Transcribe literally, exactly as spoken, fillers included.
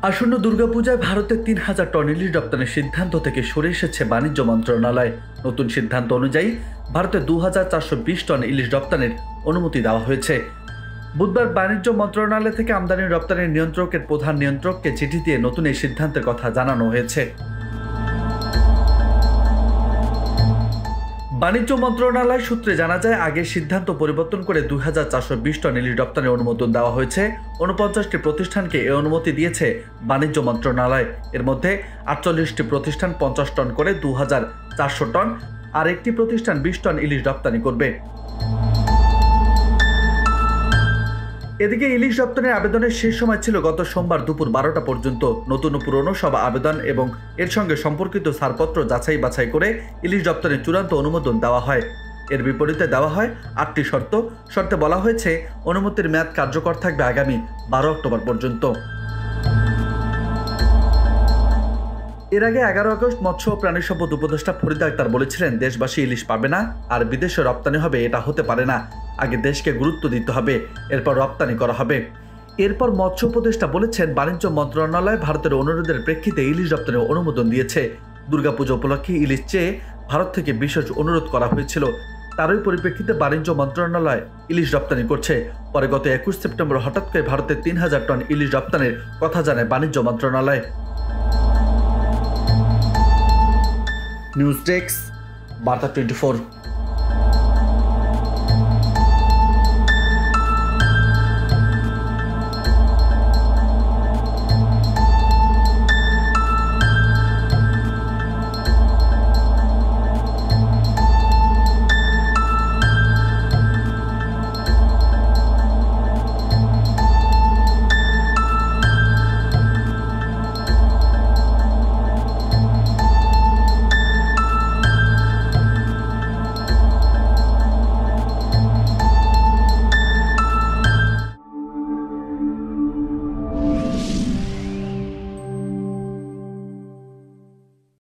আসন্ন দুর্গাপূজায় ভারতে তিন হাজার টন ইলিশ রপ্তানির সিদ্ধান্ত থেকে সরে এসেছে বাণিজ্য মন্ত্রণালয়। নতুন সিদ্ধান্ত অনুযায়ী ভারতে দু হাজার চারশো বিশ টন ইলিশ রপ্তানির অনুমতি দেওয়া হয়েছে। বুধবার বাণিজ্য মন্ত্রণালয় থেকে আমদানি রপ্তানির নিয়ন্ত্রকের প্রধান নিয়ন্ত্রককে চিঠি দিয়ে নতুন এই সিদ্ধান্তের কথা জানানো হয়েছে। বাণিজ্য মন্ত্রণালয় সূত্রে জানা যায়, আগের সিদ্ধান্ত পরিবর্তন করে দুই হাজার চারশো বিশ টন ইলিশ রপ্তানির অনুমোদন দেওয়া হয়েছে। উনপঞ্চাশটি প্রতিষ্ঠানকে এই অনুমতি দিয়েছে বাণিজ্য মন্ত্রণালয়। এর মধ্যে আটচল্লিশটি প্রতিষ্ঠান পঞ্চাশ টন করে দু হাজার চারশো টন, আর একটি প্রতিষ্ঠান বিশ টন ইলিশ রপ্তানি করবে। এদিকে ইলিশ রপ্তানির আবেদনের শেষ সময় ছিল গত সোমবার দুপুর বারোটা পর্যন্ত। নতুন ও পুরনো সব আবেদন এবং এর সঙ্গে সম্পর্কিত ছাড়পত্র যাচাই বাছাই করে ইলিশ রপ্তানির চূড়ান্ত অনুমোদন দেওয়া হয়। এর বিপরীতে দেওয়া হয় আটটি শর্ত। শর্তে বলা হয়েছে, অনুমতির মেয়াদ কার্যকর থাকবে আগামী বারো অক্টোবর পর্যন্ত। এর আগে এগারো আগস্ট মৎস্য ও প্রাণী সম্পদ উপদেষ্টা ফরিদা আক্তার বলেছিলেন, দেশবাসী ইলিশ পাবে না আর বিদেশে রপ্তানি হবে, এটা হতে পারে না। আগে দেশকে গুরুত্ব দিতে হবে, এরপর রপ্তানি করা হবে। এরপর মৎস্য উপদেষ্টা বলেছেন, বাণিজ্য মন্ত্রণালয় ভারতের অনুরোধের প্রেক্ষিতে ইলিশ রপ্তানির অনুমোদন দিয়েছে। দুর্গাপুজো উপলক্ষে ইলিশ চেয়ে ভারত থেকে বিশেষ অনুরোধ করা হয়েছিল। তারই পরিপ্রেক্ষিতে বাণিজ্য মন্ত্রণালয় ইলিশ রপ্তানি করছে। পরে গত একুশ সেপ্টেম্বর হঠাৎ করে ভারতের তিন হাজার টন ইলিশ রপ্তানির কথা জানায় বাণিজ্য মন্ত্রণালয়। News desk, Barta twenty four.